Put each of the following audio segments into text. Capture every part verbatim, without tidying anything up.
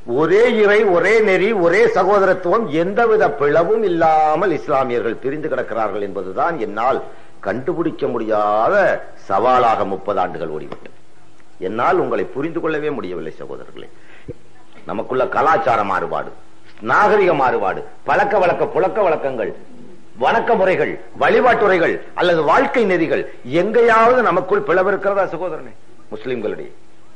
ஒரே இறை, ஒரே நெறி, ஒரே சகோதரத்துவம், எந்தவித பிளவும் இல்லாமல் இஸ்லாமியர்கள் பிரிந்து கிடக்கிறார்கள் என்பதுதான் என்னால் கண்டுபிடிக்க முடியாத சவாலாக முப்பது ஆண்டுகள் ஓடிவிட்டது. என்னால் உங்களை புரிந்து கொள்ளவே முடியவில்லை சகோதரர்களே. நமக்குள்ள கலாச்சார மாறுபாடு, நாகரிக மாறுபாடு, பழக்க வழக்க புழக்க வழக்கங்கள், வணக்க முறைகள், வழிபாட்டுறைகள் அல்லது வாழ்க்கை நெறிகள் எங்கேயாவது நமக்குள் பிளவு இருக்கிறதா சகோதரனே? முஸ்லிம்களுடைய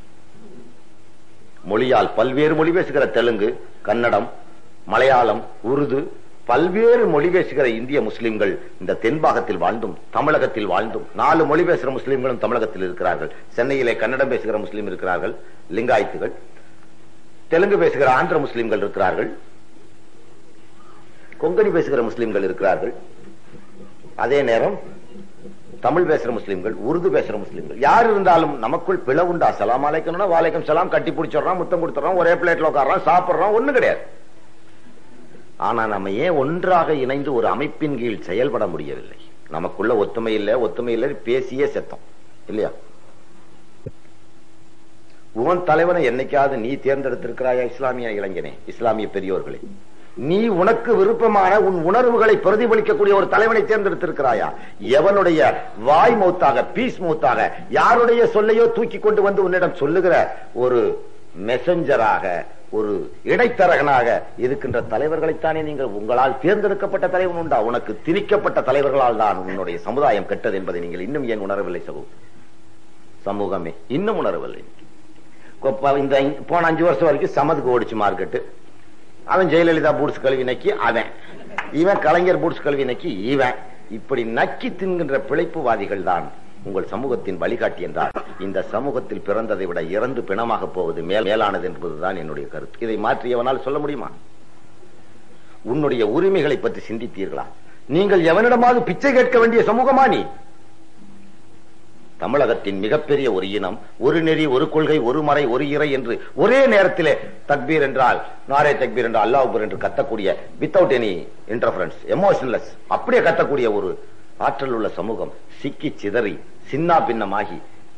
மொழியால் பல்வேறு மொழி பேசுகிற தெலுங்கு, கன்னடம், மலையாளம், உருது, பல்வேறு மொழி பேசுகிற இந்திய முஸ்லிம்கள் இந்த தென்பாகத்தில் வாழ்ந்தும் தமிழகத்தில் வாழ்ந்தும், நாலு மொழி பேசுகிற முஸ்லிம்களும் தமிழகத்தில் இருக்கிறார்கள். சென்னையிலே கன்னடம் பேசுகிற முஸ்லிம் இருக்கிறார்கள், லிங்காயத்துகள். தெலுங்கு பேசுகிற ஆந்திர முஸ்லிம்கள் இருக்கிறார்கள், கொங்கணி பேசுகிற முஸ்லிம்கள் இருக்கிறார்கள். அதே நேரம் தமிழ் பேசுற முஸ்லிம்கள், உருது பேசுற முஸ்லிம்கள், யார் இருந்தாலும் நமக்குள் பிளவுண்டா? சலாம் அலைக்கணும்னா வாலைக்கும் சலாம், கட்டி பிடிச்சிடறோம், முத்தம் கொடுத்துறோம், ஒரே பிளேட்ல உட்கார்றோம், சாப்பிடுறோம், ஒண்ணு கிடையாது. ஆனா நம்ம ஏன் ஒன்றாக இணைந்து ஒரு அமைப்பின் கீழ் செயல்பட முடியவில்லை? நமக்குள்ள ஒத்துமை இல்ல, ஒத்துமை இல்ல, பேசியே செத்தோம் இல்லையா? உன் தலைவனை என்னைக்காவது நீ தேர்ந்தெடுத்திருக்கிறாயா? இஸ்லாமிய இளைஞனே, இஸ்லாமிய பெரியோர்களே, நீ உனக்கு விருப்பமான உன் உணர்வுகளை பிரதிபலிக்கக்கூடிய ஒரு தலைவனை தேர்ந்தெடுத்திருக்கிறாயா? எவனுடைய வாய் மௌத்தாக, பீஸ் மௌத்தாக, யாருடைய சொல்லையோ தூக்கி கொண்டு வந்து உன்னிடம் சொல்லுகிற ஒரு மெசஞ்சராக, ஒரு இடைத்தரகனாக இருக்கின்ற தலைவர்களைத்தானே நீங்கள் உங்களால் தேர்ந்தெடுக்கப்பட்ட தலைவன் உண்டா? உனக்கு திணிக்கப்பட்ட தலைவர்களால் தான் உன்னுடைய சமுதாயம் கெட்டது என்பதை நீங்கள் இன்னும் ஏன் உணரவில்லை சமூகமே? இன்னும் உணரவில்லை. இந்த போன அஞ்சு வருஷம் வரைக்கும் சமதுக்கு ஓடிச்சு மார்க்கெட்டு. அவன் ஜெயலலிதா பூட்ஸ் கல்வி நக்கி அவன், இவன் கலைஞர் பூட்ஸ் கல்வி நக்கி இவன், இப்படி நக்கி தின்கின்ற பிழைப்புவாதிகள் தான் உங்கள் சமூகத்தின் வழிகாட்டி என்றால் இந்த சமூகத்தில் பிறந்ததை விட இறந்து பிணமாக போவது மேலானது என்பதுதான் என்னுடைய கருத்து. இதை மாற்றியவனால் சொல்ல முடியுமா? உன்னுடைய உரிமைகளை பற்றி சிந்தித்தீர்களா? நீங்கள் எவனிடமாவது பிச்சை கேட்க வேண்டிய சமூகமா நீ? தமிழகத்தின் மிகப்பெரிய ஒரு இனம், ஒரு நெறி, ஒரு கொள்கை, ஒரு மறை, ஒரு இறை என்று ஒரே நேரத்திலே தக்பீர் என்றால் நாரே தக்பீர் என்றால் அல்லாஹ் அக்பர் என்று கத்தக்கூடிய, வித்தவுட் எனி இன்டர்ஃபரன்ஸ், எமோஷன்லெஸ், அப்படியே கத்தக்கூடிய ஒரு ஆற்றல் உள்ள சமூகம் சிக்கி சிதறி சின்னா பின்னமாகி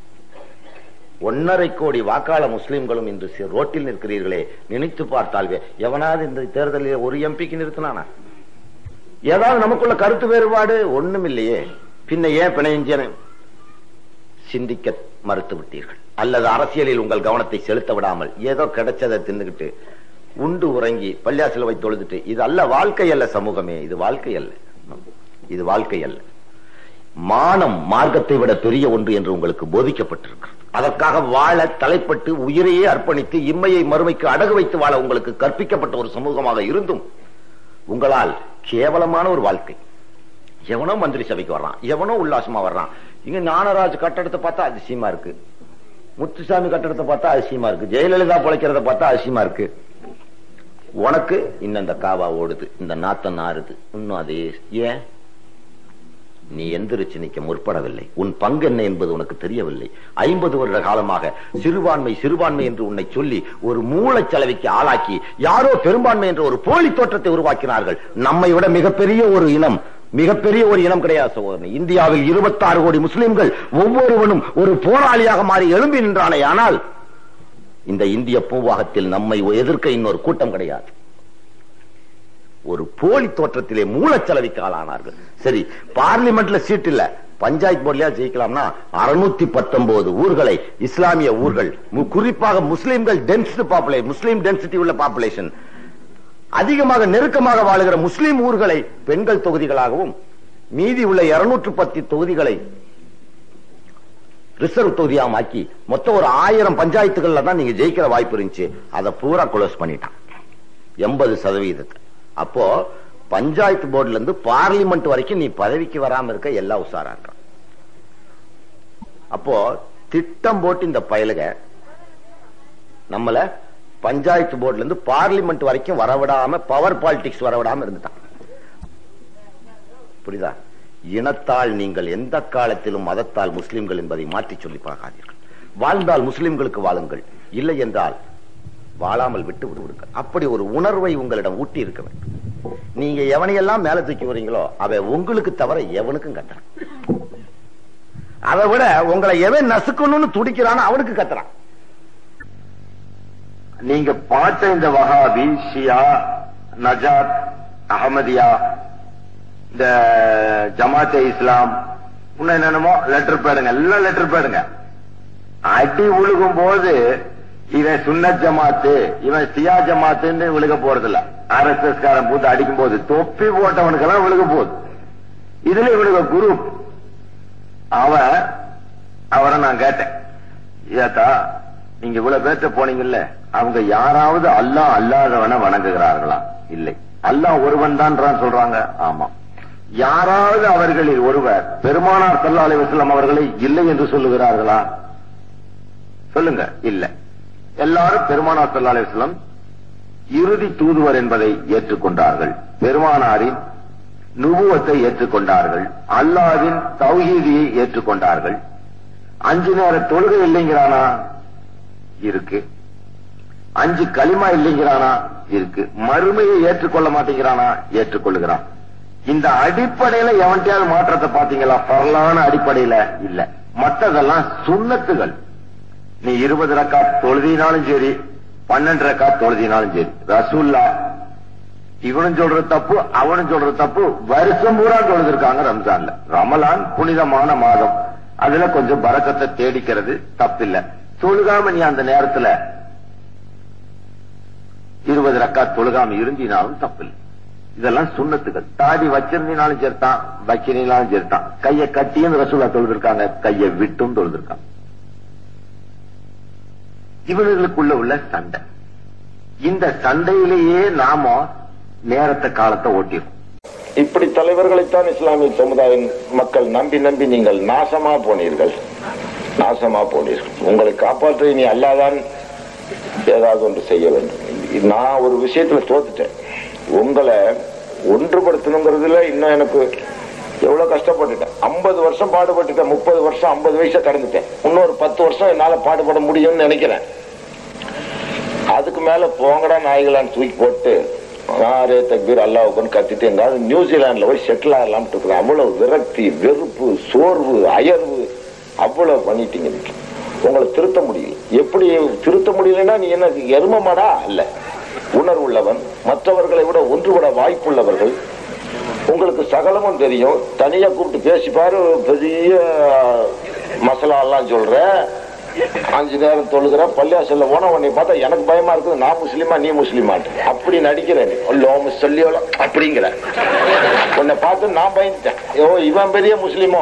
ஒன்னரை கோடி வாக்காள முஸ்லிம்களும் இன்று ரோட்டில் நிற்கிறீர்களே, நினைத்து பார்த்தால் எவனாவது இந்த தேர்தலில் ஒரு எம்பிக்கு நிறுத்தினானா? ஏதாவது நமக்குள்ள கருத்து வேறுபாடு ஒண்ணும் இல்லையே, பின்ன ஏன் பிணைஞ்சன சிந்திக்க மறுத்து விட்டீர்கள்? அல்லது அரசியலில் உங்கள் கவனத்தை செலுத்த விடாமல் ஏதோ கிடைச்சதை தின்னுகிட்டு உண்டு உறங்கி பள்ளியாசில வைத்து தொழுதுட்டு, இது அல்ல வாழ்க்கை அல்ல சமூகமே, இது வாழ்க்கை அல்ல, இது வாழ்க்கை அல்ல. மானம் மார்க்கத்தை விட பெரிய ஒன்று என்று உங்களுக்கு போதிக்கப்பட்டிருக்கு. அதற்காக வாழ தலைப்பட்டு உயிரையே அர்ப்பணித்து இம்மையை மறுமைக்கு அடகு வைத்து வாழ உங்களுக்கு கற்பிக்கப்பட்ட ஒரு சமூகமாக இருந்தும் உங்களால் கேவலமான ஒரு வாழ்க்கை. எவனோ மந்திரி சபைக்கு வர்றான், எவனோ உல்லாசமா வர்றான். இங்க ஞானராஜ் கட்டடத்தை பார்த்தா அதிசயமா இருக்கு, முத்துசாமி கட்டடத்தை பார்த்தா அதிசயமா இருக்கு, ஜெயலலிதா பிழைக்கிறத பார்த்தா அதிசயமா இருக்கு. உனக்கு இன்னும் இந்த காவா ஓடுது, இந்த நாத்தம் நாறுது, இன்னும் அதே. ஏன் நீ எந்திரிச்சு நிக்க முற்படவில்லை? உன் பங்கு என்ன என்பது உனக்கு தெரியவில்லை. ஐம்பது வருட காலமாக சிறுபான்மை சிறுபான்மை என்று உன்னை சொல்லி ஒரு மூளைச்சலவைக்கு ஆளாக்கி யாரோ பெரும்பான்மை என்ற ஒரு போலி தோற்றத்தை உருவாக்கினார்கள். நம்மை விட மிகப்பெரிய ஒரு இனம், மிகப்பெரிய ஒரு இனம் கிடையாது சகோதரன். இந்தியாவில் இருபத்தாறு கோடி முஸ்லிம்கள் ஒவ்வொருவனும் ஒரு போராளியாக மாறி எழும்பி நின்றானே, ஆனால் இந்த இந்திய பூவாகத்தில் நம்மை எதிர்க்க இன்னொரு கூட்டம் கிடையாது. ஒரு போலி தோற்றத்திலே மூலச்சலவைக்கு ஆளானார்கள். சரி, பார்லிமெண்ட்ல சீட் இல்ல, பஞ்சாயத்து போர்ட்லயா ஜெயிக்கலாம்னா அறுநூத்தி பத்தொன்பது ஊர்களை, இஸ்லாமிய ஊர்கள், குறிப்பாக முஸ்லிம்கள் டென்சிட்டி பாப்புலேஷன், முஸ்லிம் டென்சிட்டி உள்ள பாப்புலேஷன் அதிகமாக நெருக்கமாக வாழுகிற முஸ்லிம் ஊர்களை பெண்கள் தொகுதிகளாகவும் மீதி உள்ள இருநூற்று பத்து தொகுதிகளை ரிசர்வ் தொகுதியாக ஆக்கி மொத்தம் ஒரு ஆயிரம் பஞ்சாயத்துகள்ல தான் நீங்க ஜெயிக்கிற வாய்ப்பு இருந்துச்சு. அதை பூரா க்ளோஸ் பண்ணிட்டான், எண்பது சதவீதத்தை. அப்போ பஞ்சாயத்து போர்டுல இருந்து பார்லிமெண்ட் வரைக்கும் நீ பதவிக்கு வராம இருக்க எல்லாம் உஷாரா இருக்க. அப்போ திட்டம் போட்டு இந்த பயலுக நம்மள பஞ்சாயத்து போர்டுல இருந்து பார்லிமெண்ட் வரைக்கும் வரவிடாம, பவர் பாலிடிக்ஸ் வரவிடாம இருந்துட்டான். புரியுதா? இனத்தால் நீங்கள் எந்த காலத்திலும் மதத்தால் முஸ்லிம்கள் என்பதை மாற்றி சொல்லி பார்க்காதீர்கள். வாழ்ந்தால் முஸ்லிம்களுக்கு வாழுங்கள், இல்லை என்றால் வாழாமல் விட்டு விடுவீர்கள். அப்படி ஒரு உணர்வை உங்களிடம் ஊட்டி இருக்க வேண்டும். நீங்க எவனையெல்லாம் மேல தூக்கி வரீங்களோ அவ உங்களுக்கு தவிர எவனுக்கும் கத்துறான். அதை விட உங்களை எவன் நசுக்கணும்னு துடிக்கிறான்னு அவனுக்கு கத்துறான். நீங்க பார்த்த இந்த வஹாபி, ஷியா, நஜாத், அஹமதியா, இந்த ஜமாத்தே இஸ்லாம், இன்னும் என்னென்னமோ லெட்டர் பேடுங்க, எல்லாம் லெட்டர் பேடுங்க. அடி உழுகும் போது இவன் சுன்னத் ஜமாத்து, இவன் சியா ஜமாத்துன்னு விழுக போறது இல்ல. ஆர் எஸ் எஸ் காரன் பூத்து அடிக்கும் போது தொப்பி போட்டவனுக்கெல்லாம் விழுக போகுது. இதுல இவனுக்கு குரூப். அவன் அவரை நான் கேட்டேன், ஏத்தா நீங்க இவ்வளவு பேர்த்த போனீங்கல்ல, அவங்க யாராவது அல்லாஹ் அல்லாதவனை வணங்குகிறார்களா? இல்லை. அல்லாஹ் ஒருவன் தான் சொல்றாங்க. ஆமா. யாராவது அவர்களில் ஒருவர் பெருமானார் ஸல்லல்லாஹு அலைஹி வஸல்லம் அவர்களை இல்லை என்று சொல்லுகிறார்களா? சொல்லுங்க. இல்ல. எல்லாரும் பெருமானார் ஸல்லல்லாஹு அலைஹி வஸல்லம் இறுதி தூதுவர் என்பதை ஏற்றுக்கொண்டார்கள். பெருமானாரின் நுபுவத்தை ஏற்றுக்கொண்டார்கள். அல்லாஹ்வின் தௌஹீதியை ஏற்றுக்கொண்டார்கள். அஞ்சு நேர தொழுகை இல்லைங்கிறானா? இருக்கு. அஞ்சு களிமா இல்லைங்கிறானா? இருக்கு. மறுமையை ஏற்றுக்கொள்ள மாட்டேங்கிறானா? ஏற்றுக்கொள்ளுகிறான். இந்த அடிப்படையில எவன்டையாவது மாற்றத்தை பாத்தீங்களா? பரலான அடிப்படையில இல்ல. மற்றதெல்லாம் சுன்னத்துகள். நீ இருபது ரக்காத் தொழுதினாலும் சரி, பன்னெண்டு ரக்காத் தொழுதினாலும் சரி, ரசூல்லா இவனும் சொல்ற தப்பு அவனும் சொல்ற தப்பு. வருஷம் பூரா தொழுதிருக்காங்க ரம்ஜான்ல. ரமலான் புனிதமான மாதம், அதுல கொஞ்சம் பரக்கத்தை தேடிக்கிறது தப்பில்லை. தொழுகாம நீ அந்த நேரத்துல இருபது ரக்காத் தொழுகாம இருந்தினாலும் தப்பில்லை. இதெல்லாம் சுன்னத்துகள். தாடி வச்சிருந்தாலும் சரிதான், வைக்கிறீங்களாலும் சரிதான். கையை கட்டியும் ரசூலா தொழுதிருக்காங்க, கையை விட்டும் தொழுதிருக்காங்க. இவர்களுக்குள்ள உள்ள சண்டை. இந்த சண்டையிலேயே நாம நேரத்தை காலத்தை ஓட்டிடும். இப்படி தலைவர்களைத்தான் இஸ்லாமிய சமுதாய மக்கள் நம்பி நம்பி நீங்கள் நாசமா போனீர்கள், நாசமா போனீர்கள். உங்களை காப்பாற்ற நீ அல்லாதான் ஏதாவது ஒன்று செய்ய வேண்டும். நான் ஒரு விஷயத்துல தோத்துட்டேன். உங்களை ஒன்றுபடுத்தணுங்கிறதுல இன்னும் எனக்கு எவ்வளவு கஷ்டப்பட்டுட்டேன். ஐம்பது வருஷம் பாடுபட்டுட்டேன். முப்பது வருஷம் ஐம்பது வயசை கடந்துட்டேன். இன்னொரு பத்து வருஷம் என்னால பாடுபட முடியும்னு நினைக்கிறேன். அதுக்கு மேல போங்கடா நாய்களான்னு தூக்கி போட்டு நாரே தக்பீர் அல்லாஹ்வுக்குன்னு கத்திட்டு எங்காவது நியூசிலாந்துல போய் செட்டில் ஆகலாம்னு இருக்கிறேன். அவ்வளவு விரக்தி, வெறுப்பு, சோர்வு, அயர்வு அவ்வளவு பண்ணிட்டீங்க. உங்களை திருத்த முடியல. எப்படி திருத்த முடியலன்னா நீ என்ன எருமமாடா? அல்ல, உணர்வுள்ளவன், மற்றவர்களை விட ஒன்றுபட வாய்ப்புள்ளவர்கள். உங்களுக்கு சகலமும் தெரியும். தனியா கூப்பிட்டு பேசிப்பாரு, பெரிய மசாலா எல்லாம் சொல்ற, அஞ்சு நேரம் தொழுகிற, பள்ளியாசல்ல போன உன்னை பார்த்தா எனக்கு பயமா இருக்குது. நான் முஸ்லீமா நீ முஸ்லீமாட்டு அப்படி நடிக்கிறேன். சொல்லியோல அப்படிங்கிற உன்னை பார்த்து நான் பயந்துட்டேன். ஓ இவன் பெரிய முஸ்லீமோ,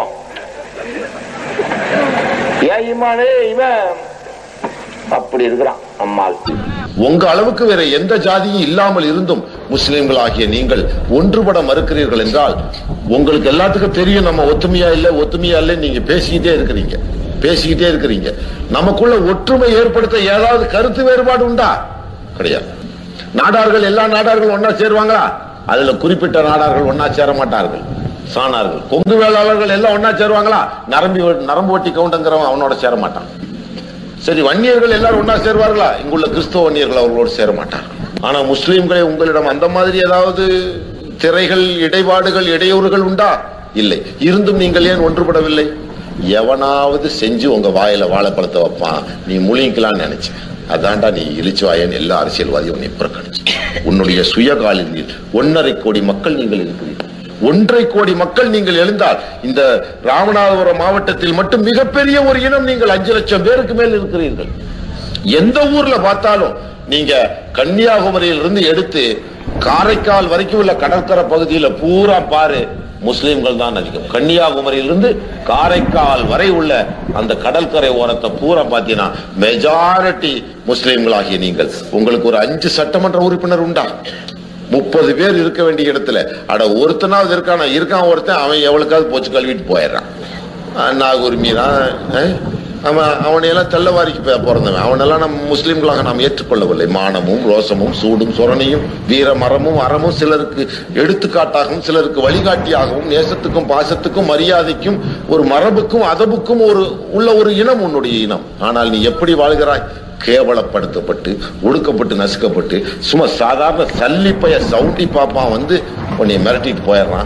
ஏன் இமானே இவன் அப்படி இருக்கிறான். அம்மாள் உங்க அளவுக்கு வேற எந்த ஜாதியும் இல்லாமல் இருந்தும் முஸ்லிம்களாகிய நீங்கள் ஒன்றுபட மறுக்கிறீர்கள் என்றால் உங்களுக்கு எல்லாத்துக்கும் தெரியும் நம்ம ஒத்துமையா இல்ல ஒத்துமையா இல்ல. நீங்க பேசிக்கிட்டே இருக்கிறீங்க பேசிக்கிட்டே இருக்கிறீங்க நமக்குள்ள ஒற்றுமை ஏற்படுத்த ஏதாவது கருத்து வேறுபாடு உண்டா? கிடையாது. நாடார்கள் எல்லா நாடார்கள் ஒன்னா சேருவாங்களா? அதுல குறிப்பிட்ட நாடார்கள் ஒன்னா சேர மாட்டார்கள். சாணார்கள், கொங்கு வேளாளர்கள் எல்லாம் ஒன்னா சேருவாங்களா? நரம்பி நரம்பு ஒட்டி கவுண்டங்கிறவன் அவனோட சேர மாட்டான். சரி, வன்னியர்கள் எல்லாரும் ஒன்னா சேருவார்களா? இங்குள்ள கிறிஸ்தவ வன்னியர்கள் அவர்களோடு சேர மாட்டார். ஆனா முஸ்லிம்களே உங்களிடம் அந்த மாதிரி ஏதாவது திரைகள், இடைபாடுகள், இடையூறுகள் உண்டா? இல்லை. இருந்தும் நீங்கள் ஏன் ஒன்றுபடவில்லை? எவனாவது செஞ்சு உங்க வாயில வாழைப்பழத்தை வைப்பான், நீ முழிங்கலான்னு நினைச்ச. அதான்டா நீ இழிச்சுவாயன் எல்லா அரசியல்வாதியும் உன்னை புறக்கணிச்சு. உன்னுடைய சுயகாலில் ஒன்னரை கோடி மக்கள் நீங்கள் இருக்கிறீர்கள். ஒன்றை கோடி மக்கள் நீங்கள் எழுந்தால் இந்த ராமநாதபுரம் மாவட்டத்தில் மட்டும் மிகப்பெரிய ஒரு இனம். நீங்கள் அஞ்சு லட்சம் பேருக்கு மேல் இருக்கிறீர்கள். எந்த ஊர்ல பார்த்தாலும் நீங்க கன்னியாகுமரியில் இருந்து எடுத்து காரைக்கால் வரைக்கும் உள்ள கடற்கரை பகுதியில பூரா பாரு, முஸ்லிம்கள் தான் அதிகம். கன்னியாகுமரியிலிருந்து காரைக்கால் வரை உள்ள அந்த கடற்கரை ஓரத்தை பூரா பாத்தீங்கன்னா மெஜாரிட்டி முஸ்லிம்களாகிய நீங்கள். உங்களுக்கு ஒரு அஞ்சு சட்டமன்ற உறுப்பினர் உண்டா? முப்பது பேர் இருக்க வேண்டிய இடத்துல அட ஒருத்தனாவது இருக்கான இருக்கான் ஒருத்தன், அவன் எவ்வளவுக்காவது போச்சு கழுவிட்டு போயிடுறான். நாகூர் மீறான், அவன் அவனையெல்லாம் தெல்லவாரிக்கு பிறந்தவன். அவனெல்லாம் நம்ம முஸ்லிம்களாக நாம் ஏற்றுக்கொள்ளவில்லை. மானமும் ரோசமும் சூடும் சொரணையும் வீர மரமும் அறமும் சிலருக்கு எடுத்துக்காட்டாகவும் சிலருக்கு வழிகாட்டியாகவும் நேசத்துக்கும் பாசத்துக்கும் மரியாதைக்கும் ஒரு மரபுக்கும் அதபுக்கும் ஒரு உள்ள ஒரு இனம் உன்னுடைய இனம். ஆனால் நீ எப்படி வாழ்கிறாய்? கேவலப்படுத்தப்பட்டு ஒடுக்கப்பட்டு நசுக்கப்பட்டு சும்மா சாதாரண சல்லிப்பைய சவுண்டி பாப்பான் வந்து உன்னை மிரட்டிட்டு போயிடுறான்.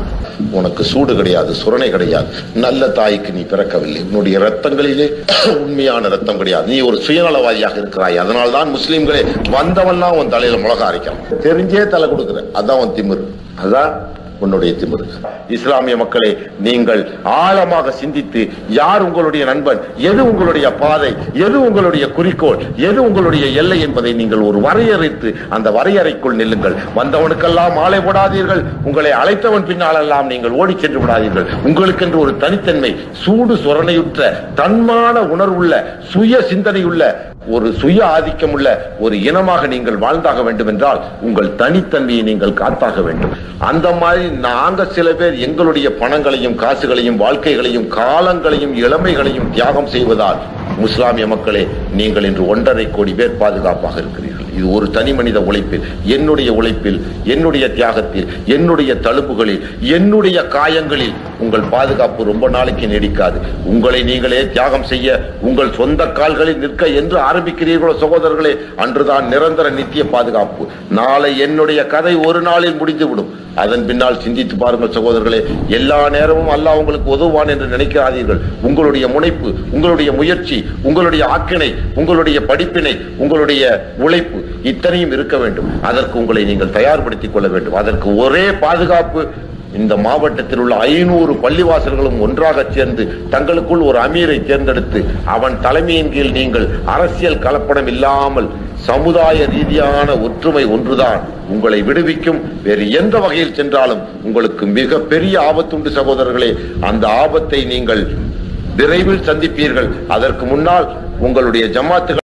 உனக்கு சூடு கிடையாது, சுரணை கிடையாது. நல்ல தாய்க்கு நீ பிறக்கவில்லை. உன்னுடைய ரத்தங்களிலே உண்மையான ரத்தம் கிடையாது. நீ ஒரு சுயநலவாதியாக இருக்கிறாய். அதனால்தான் முஸ்லிம்களே வந்தவன்லாம் உன் தலையில மிளகா அரைக்கலாம். தெரிஞ்சே தலை கொடுக்குற. அதான் உன் திமிரு. அதான் உன்னுடைய திமிரு. இஸ்லாமிய மக்களே, நீங்கள் ஆழமாக சிந்தித்து யார் உங்களுடைய நண்பன், எது உங்களுடைய பாதை, எது உங்களுடைய குறிக்கோள், எது உங்களுடைய எல்லை என்பதை நீங்கள் ஒரு வரையறைத்து அந்த வரையறைக்குள் நில்லுங்கள். வந்தவனுக்கெல்லாம் மாலை போடாதீர்கள். உங்களை அழைத்தவன் பின்னாலெல்லாம் நீங்கள் ஓடி சென்று விடாதீர்கள். உங்களுக்கென்று ஒரு தனித்தன்மை, சூடு சுரணையுற்ற தன்மான உணர்வுள்ள சுய சிந்தனையுள்ள ஒரு சுய ஆதிக்கம் உள்ள ஒரு இனமாக நீங்கள் வாழ்ந்தாக வேண்டும் என்றால் உங்கள் தனித்தன்மையை நீங்கள் காத்தாக வேண்டும். அந்த மாதிரி நாங்க சில பேர் எங்களுடைய பணங்களையும் காசுகளையும் வாழ்க்கைகளையும் காலங்களையும் இளமைகளையும் தியாகம் செய்வதால் முஸ்லாமிய மக்களே, நீங்கள் இன்று ஒன்றரை கோடி பேர் பாதுகாப்பாக இருக்கிறீர்கள். இது ஒரு தனி மனித உழைப்பில், என்னுடைய உழைப்பில், என்னுடைய தியாகத்தில், என்னுடைய தழும்புகளில், என்னுடைய காயங்களில் உங்கள் பாதுகாப்பு ரொம்ப நாளைக்கு நீடிக்காது. உங்களை நீங்களே தியாகம் செய்ய, உங்கள் சொந்த கால்களில் நிற்க என்று ஆரம்பிக்கிறீர்களோ சகோதரர்களே, அன்றுதான் நிரந்தர நித்திய பாதுகாப்பு. நாளை என்னுடைய கதை ஒரு நாளில் முடிந்துவிடும். அதன் பின்னால் சிந்தித்து பாருங்கள் சகோதரர்களே. எல்லா நேரமும் அல்லாஹ் உங்களுக்கு உதவுவான் என்று நினைக்காதீர்கள். உங்களுடைய முனைப்பு, உங்களுடைய முயற்சி, உங்களுடைய ஆக்கினை, உங்களுடைய படிப்பினை, உங்களுடைய உழைப்பு இத்தனையும் இருக்க வேண்டும். அதற்கு உங்களை நீங்கள் தயார்படுத்திக் கொள்ள வேண்டும். அதற்கு ஒரே பாதுகாப்பு, இந்த மாவட்டத்தில் உள்ள ஐநூறு பள்ளிவாசல்களும் ஒன்றாக சேர்ந்து தங்களுக்குள் ஒரு அமீரை தேர்ந்தெடுத்து அவன் தலைமையின் கீழ் நீங்கள் அரசியல் கலப்படம் இல்லாமல் சமுதாய ரீதியான ஒற்றுமை ஒன்றுதான் உங்களை விடுவிக்கும். வேறு எந்த வகையில் சென்றாலும் உங்களுக்கு மிக பெரிய ஆபத்துண்டு சகோதரர்களே. அந்த ஆபத்தை நீங்கள் விரைவில் சந்திப்பீர்கள். அதற்கு முன்னால் உங்களுடைய ஜமாத்துகள்